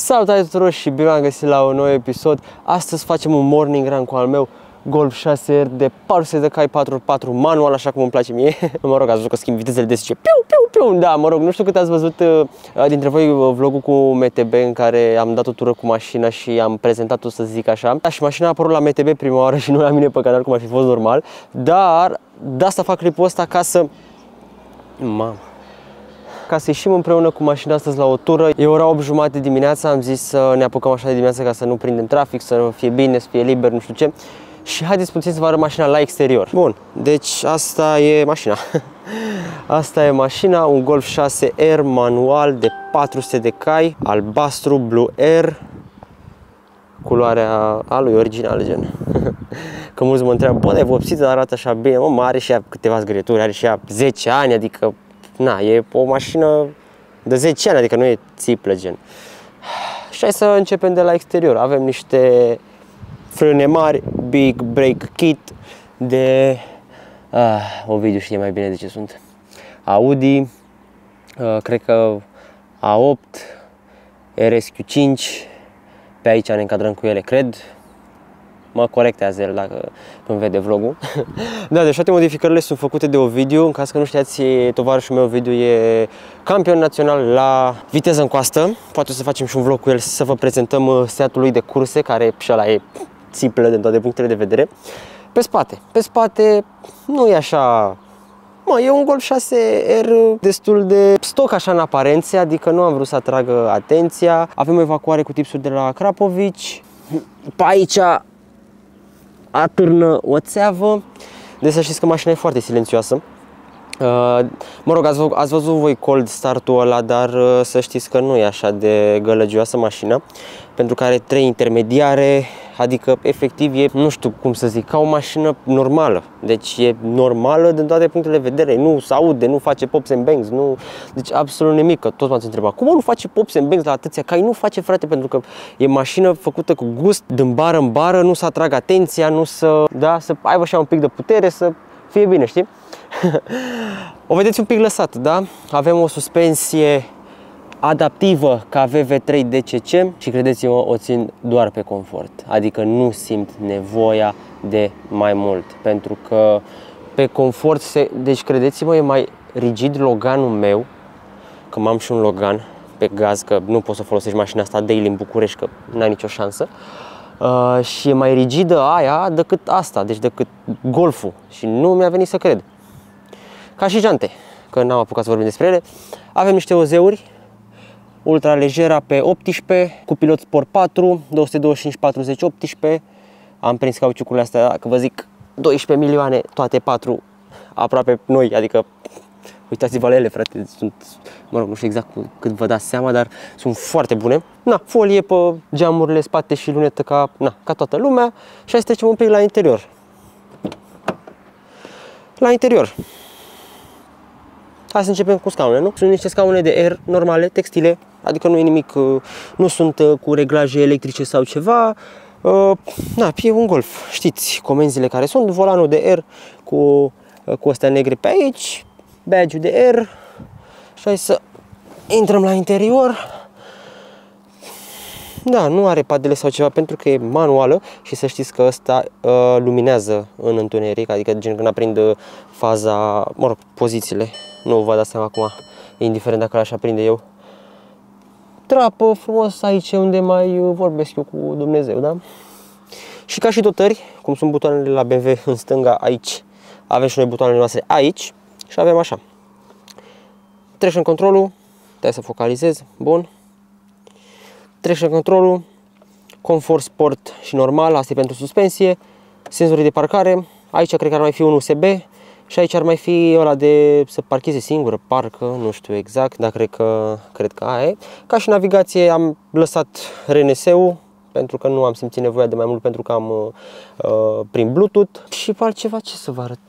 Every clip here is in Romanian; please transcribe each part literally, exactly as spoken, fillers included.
Salutare tuturor și bine am găsit la un nou episod. Astăzi facem un morning run cu al meu Golf șase R de patru sute de cai patru pe patru manual, așa cum îmi place mie. Mă rog, ați văzut că schimb vitezele de zice piu, piu, piu. Da, mă rog, nu știu cât ați văzut uh, dintre voi vlogul cu M T B în care am dat o tură cu mașina și am prezentat-o, să zic așa. Da, și mașina a apărut la M T B prima oară și nu la mine pe canal, cum ar fi fost normal. Dar de asta fac clipul ăsta ca să... Mamă. Ca să ieșim împreună cu mașina astăzi la o tură. E ora opt jumate dimineața, am zis să ne apucăm așa de dimineață ca să nu prindem trafic, să fie bine, să fie liber, nu știu ce. Și haideți puțin să vă arăt mașina la exterior. Bun, deci asta e mașina. Asta e mașina, un Golf șase R manual de patru sute de cai, albastru, Blue Air, culoarea a lui original, gen. Că mulți mă întreabă, bă, e vopsită, dar arată așa bine. Mă, are și ea câteva zgârieturi, are și ea zece ani, adică na, e o mașină de zece ani, adică nu e țiplă, gen. Și hai să începem de la exterior. Avem niște frâne mari, Big Brake Kit de... Ah, Ovidiu știe mai bine de ce sunt. Audi, uh, cred că A opt, R S Q cinci, pe aici ne încadrăm cu ele, cred. Mă corectează el dacă îmi vede vlogul. Da, deci toate modificările sunt făcute de Ovidiu. În caz că nu știați, tovarășul meu Ovidiu e campion național la viteză în coastă. Poate o să facem și un vlog cu el să vă prezentăm setul lui de curse, care și ăla e țiplă din toate punctele de vedere. Pe spate, pe spate nu e așa... Mă, e un Golf șase R destul de stoc așa în aparențe, adică nu am vrut să atragă atenția. Avem o evacuare cu tipsuri de la Krapovici. Pe aici atârnă o țeavă, de să știți că mașina e foarte silențioasă. Uh, mă rog, ați, ați văzut voi cold start-ul ăla, dar uh, să știți că nu e așa de gălăgioasă mașina, pentru că are trei intermediare, adică efectiv e, nu știu cum să zic, ca o mașină normală. Deci e normală din toate punctele de vedere, nu se aude, nu face pops and bangs, nu, deci absolut nimic. Că toți m-ați întrebat, cum nu face pops and bangs la atâția cai? Nu face, frate, pentru că e mașină făcută cu gust, din bară în bară, nu să atragă atenția, nu să, da, să aibă așa un pic de putere, să fie bine, știi? O vedeți un pic lăsat, da? Avem o suspensie adaptivă ca V V trei D C C și credeți-mă, o țin doar pe confort. Adică nu simt nevoia de mai mult, pentru că pe confort se... Deci credeți-mă, e mai rigid Loganul meu, că m-am și un Logan pe gaz, că nu poți să folosești mașina asta daily în București, că n-ai nicio șansă. Uh, și e mai rigidă aia decât asta, deci decât Golful, și nu mi-a venit să cred. Ca și jante, că n-am apucat să vorbim despre ele. Avem niște O Z-uri ultra legera pe optsprezece, cu pilot Sport patru, două sute douăzeci și cinci patruzeci optsprezece. Am prins cauciucurile astea, dacă vă zic doisprezece milioane, toate patru aproape noi, adică uitați-vă la ele, frate, sunt, mă rog, nu știu exact cât vă dați seama, dar sunt foarte bune. Na, folie pe geamurile spate și lunetă ca, na, ca toată lumea. Și hai să trecem un pic la interior. La interior. Hai să începem cu scaunele, nu? Sunt niște scaune de aer normale, textile, adică nu e nimic, nu sunt cu reglaje electrice sau ceva. Na, e un Golf, știți comenzile care sunt, volanul de aer cu, cu astea negre pe aici, badge-ul de aer. Și hai să intrăm la interior. Da, nu are padele sau ceva pentru că e manuală și să știți că ăsta uh, luminează în întuneric, adică gen când aprind faza, mă rog, pozițiile. Nu vă dați seama acum, indiferent dacă l-aș aprinde eu. Trapă frumos aici unde mai vorbesc eu cu Dumnezeu, da? Și ca și dotări, cum sunt butoanele la B M W în stânga aici, avem și noi butoanele noastre aici și avem așa. Traction control-ul, stai să focalizez, bun. Traction control-ul, confort sport și normal, asta e pentru suspensie, senzorii de parcare, aici cred că ar mai fi un U S B și aici ar mai fi ăla de să parcheze singură, parcă, nu știu exact, dar cred că, cred că aia e. Ca și navigație am lăsat R N S-ul, pentru că nu am simțit nevoia de mai mult, pentru că am uh, prin Bluetooth. Și pe altceva, ce să vă arăt?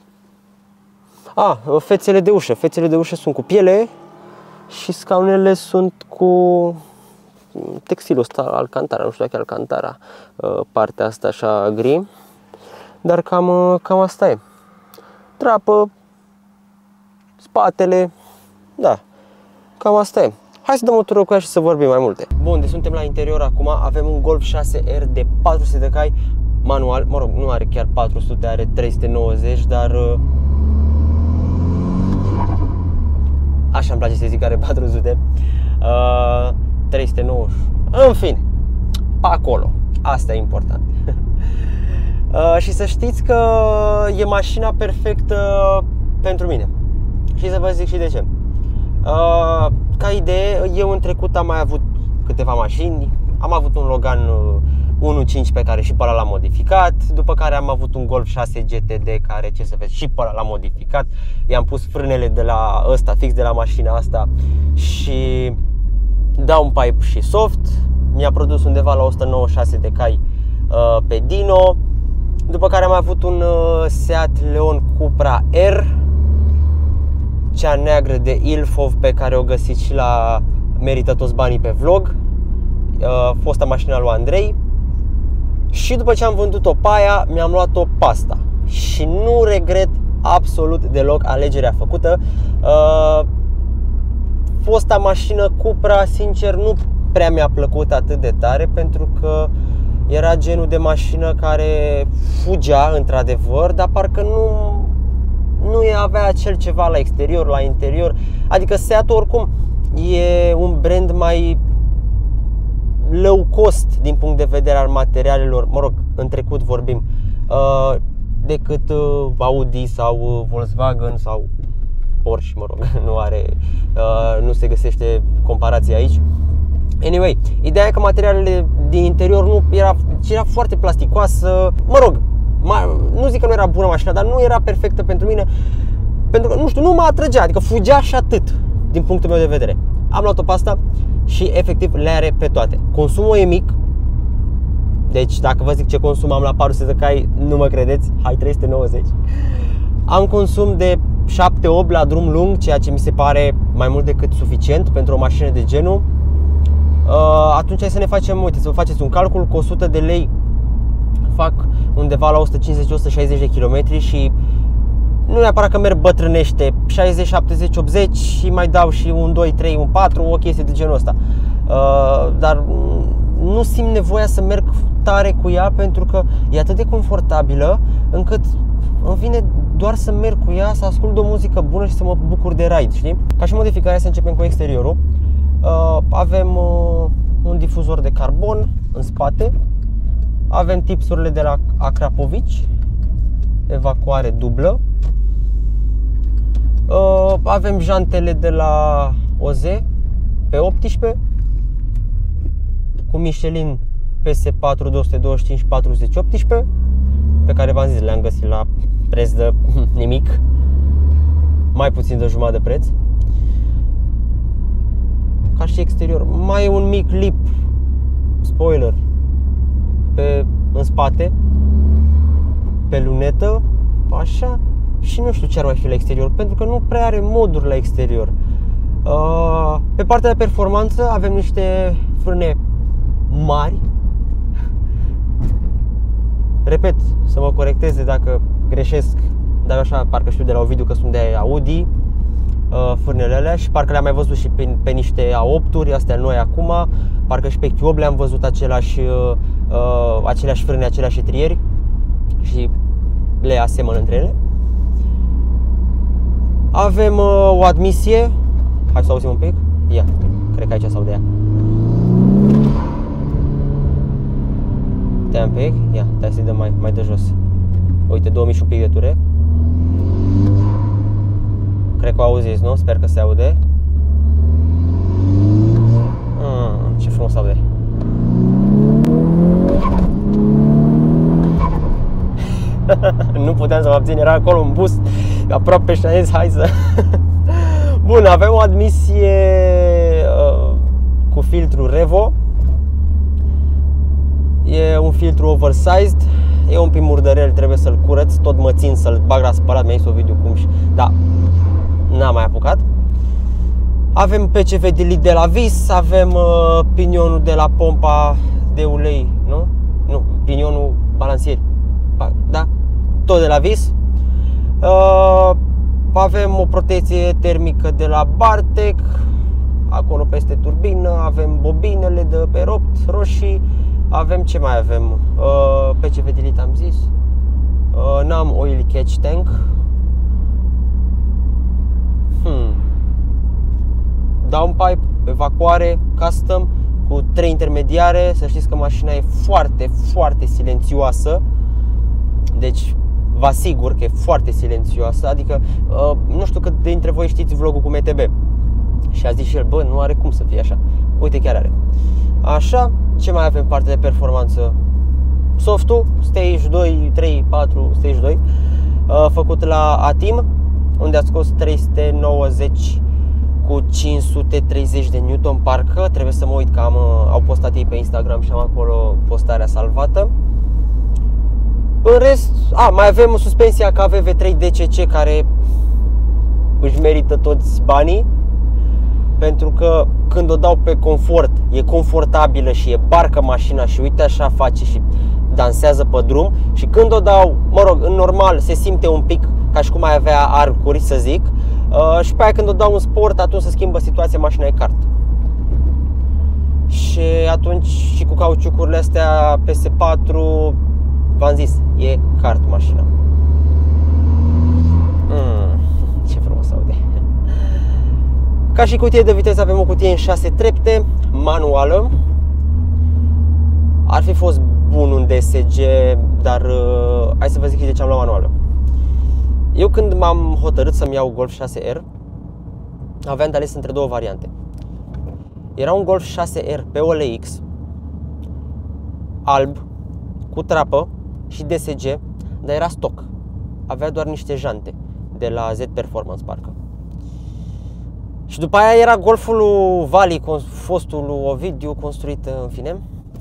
A, fețele de ușă, fețele de ușă sunt cu piele și scaunele sunt cu textilul ăsta, Alcantara, nu știu dacă e Alcantara, partea asta așa gri, dar cam, cam asta e. Trapă, spatele, da, cam asta e. hai să dăm o tură cu ea și să vorbim mai multe. Bun, deci suntem la interior acum, avem un Golf șase R de patru sute de cai manual, mă rog, nu are chiar patru sute, are trei sute nouăzeci, dar așa îmi place să zic că are patru sute, uh, trei sute nouăzeci, în fine, pe acolo, asta e important. uh, și să știți că e mașina perfectă pentru mine. Și să vă zic și de ce. Uh, ca idee, eu în trecut am mai avut câteva mașini. Am avut un Logan unu punct cinci pe care și pe ăla l-am modificat. După care am avut un Golf șase G T D care, ce să vezi, și pe ăla l-am modificat. I-am pus frânele de la ăsta, fix de la mașina asta, și downpipe și soft. Mi-a produs undeva la o sută nouăzeci și șase de cai uh, pe dyno. După care am avut un uh, Seat Leon Cupra R, cea neagră de Ilfov, pe care o găsiți și la Merită Toți Banii pe vlog, uh, fosta mașina lui Andrei. Și după ce am vândut-o pe aia, mi-am luat-o pe asta. Și nu regret absolut deloc alegerea făcută. uh, Fosta mașină Cupra, sincer, nu prea mi-a plăcut atât de tare, pentru că era genul de mașină care fugea într-adevăr, dar parcă nu nu avea acel ceva la exterior, la interior. Adică Seatul oricum e un brand mai low cost din punct de vedere al materialelor, mă rog, în trecut vorbim, uh, decât uh, Audi sau uh, Volkswagen sau Porsche, mă rog, nu are, uh, nu se găsește comparație aici. Anyway, ideea e că materialele din interior nu era, era foarte plasticoasă, mă rog, nu zic că nu era bună mașina, dar nu era perfectă pentru mine, pentru că, nu știu, nu mă atrăgea, adică fugea și atât, din punctul meu de vedere. Am luat-o pe asta și efectiv le are pe toate. Consumul e mic, deci dacă vă zic ce consum am la patru sute de cai, nu mă credeți, hai, trei sute nouăzeci. Am consum de șapte opt la drum lung, ceea ce mi se pare mai mult decât suficient pentru o mașină de genul. Atunci hai să ne facem, uite, să vă faceți un calcul, cu o sută de lei fac undeva la o sută cincizeci - o sută șaizeci de kilometri și nu neapărat că merg bătrânește, șaizeci, șaptezeci, optzeci și mai dau și un doi, trei, un patru, o chestie de genul ăsta. Uh, dar nu simt nevoia să merg tare cu ea, pentru că e atât de confortabilă încât îmi vine doar să merg cu ea, să ascult o muzică bună și să mă bucur de ride, știi? Ca și modificare, să începem cu exteriorul. Uh, avem uh, un difuzor de carbon în spate. Avem tipsurile de la Akrapovici, evacuare dublă. uh, Avem jantele de la O Z pe optsprezece cu Michelin P S patru două sute douăzeci și cinci patruzeci optsprezece, pe care v-am zis, le-am găsit la preț de nimic, mai puțin de jumătate de preț. Ca și exterior, mai e un mic lip spoiler pe, în spate, pe lunetă, așa. Și nu știu ce ar mai fi la exterior, pentru că nu prea are moduri la exterior. uh, Pe partea de performanță avem niște frâne mari. Repet, să mă corecteze dacă greșesc, dar așa parcă știu de la Ovidiu că sunt de Audi, uh, frânele alea, și parcă le-am mai văzut și pe, pe niște A opt-uri, astea noi acum. Parcă și pe Q opt le-am văzut același, uh, aceleași frâne, aceleași etrieri și le asemăn între ele. Avem uh, o admisie. Hai să auzim un pic. Ia, cred că aici s-aude ea. Stai un pic. Ia, stai să-i dăm mai, mai de jos. Uite, două mii și un pic de ture. Cred că o auziți, nu? Sper că se aude. Ah, ce frumos aude. Nu puteam să mă abțin, era acolo un bus aproape și am zis, hai să... Bun, avem o admisie uh, cu filtru Revo. E un filtru oversized. E un pic murdărel, trebuie să-l curăț. Tot mă țin să-l bag la spălat. Mi-a zis o video cum și... Da, n-am mai apucat. Avem P C V delete de la vis. Avem uh, pinionul de la pompa de ulei. Nu? Nu, pinionul balansier. Da? Tot de la vis. uh, Avem o protecție termică de la Bartec. acolo peste turbină, avem bobinele de pe ropt roșii, avem ce mai avem? Uh, P C V delete am zis. Uh, N-am oil catch tank. Hmm. Downpipe, evacuare, custom cu trei intermediare. Să știți că mașina e foarte, foarte silențioasă. Deci vă asigur că e foarte silențioasă. Adică, uh, nu știu cât dintre voi știți vlogul cu M T B. Și a zis și el, bă, nu are cum să fie așa. Uite, chiar are. Așa, ce mai avem parte de performanță? Softul, Stage doi, trei, patru, Stage doi, uh, făcut la Atim, unde a scos trei sute nouăzeci cu cinci sute treizeci de newton, parcă. Trebuie să mă uit că am, au postat ei pe Instagram și am acolo postarea salvată. În rest, a, mai avem suspensia K V V trei D C C, care își merită toți banii, pentru că când o dau pe confort, e confortabilă și e barcă mașina și uite așa face și dansează pe drum. Și când o dau, mă rog, în normal se simte un pic ca și cum ai avea arcuri, să zic. Uh, și pe aia când o dau în sport, atunci se schimbă situația, mașina e kart. Și atunci și cu cauciucurile astea P S patru, v-am zis, e kart mașina. mm, Ce frumos aude. Ca și cutie de viteză avem o cutie în șase trepte, manuală. Ar fi fost bun un D S G, dar uh, hai să vă zic de ce am luat manuală. Eu când m-am hotărât să-mi iau Golf șase R, aveam de ales între două variante. Era un Golf șase R pe O L X, alb, cu trapă și D S G, dar era stock. Avea doar niște jante de la Z Performance, parcă. Și după aia era Golful lui Vali, fostul lui Ovidiu, construit în fine,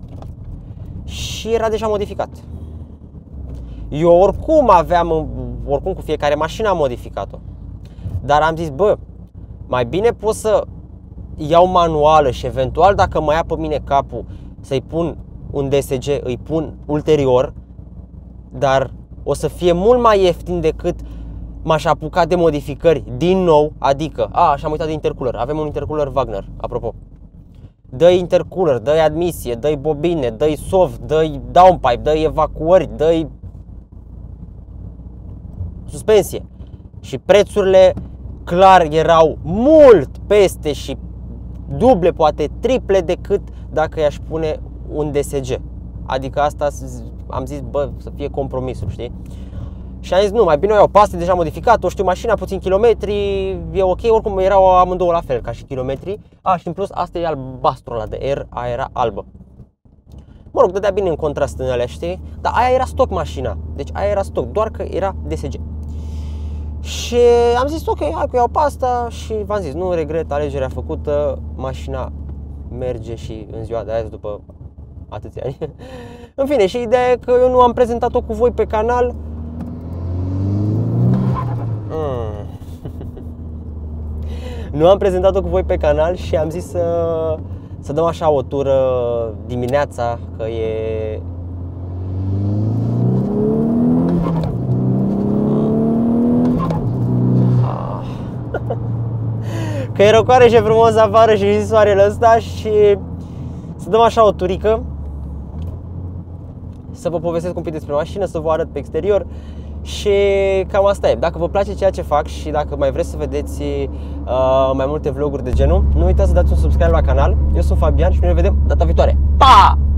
și era deja modificat. Eu oricum aveam, oricum cu fiecare mașină am modificat-o. Dar am zis, bă, mai bine pot să iau manuală și eventual dacă mă ia pe mine capul să-i pun un D S G, îi pun ulterior, dar o să fie mult mai ieftin decât m-aș apuca de modificări din nou. Adică, a, și am uitat de intercooler, avem un intercooler Wagner, apropo. Dă-i intercooler, dă-i admisie, dă-i bobine, dă-i soft, dă-i downpipe, dă-i evacuări, dă-i suspensie. Și prețurile clar erau mult peste și duble, poate triple decât dacă i-aș pune un D S G. Adică asta am zis, bă, să fie compromisul, știi? Și am zis, nu, mai bine o iau pe asta, deja modificat, o știu mașina, puțin kilometri, e ok, oricum erau amândouă la fel ca și kilometri. A, și în plus, asta e albastru ăla de R, aia era albă. Mă rog, dădea bine în contrast în alea, știi? Dar aia era stock mașina, deci aia era stock, doar că era D S G. Și am zis, ok, hai că iau pe asta și v-am zis, nu regret alegerea făcută, mașina merge și în ziua de azi după atâția ani. În fine, și ideea e că eu nu am prezentat-o cu voi pe canal. Mm. Nu am prezentat-o cu voi pe canal și am zis să, să dăm așa o tură dimineața, că e... Că e răcoare și e frumos afară și și soarele ăsta și să dăm așa o turică, să vă povestesc un pic despre mașină, să vă arăt pe exterior. Și cam asta e. Dacă vă place ceea ce fac și dacă mai vreți să vedeți uh, mai multe vloguri de genul, nu uitați să dați un subscribe la canal. Eu sunt Fabian și noi ne vedem data viitoare. Pa!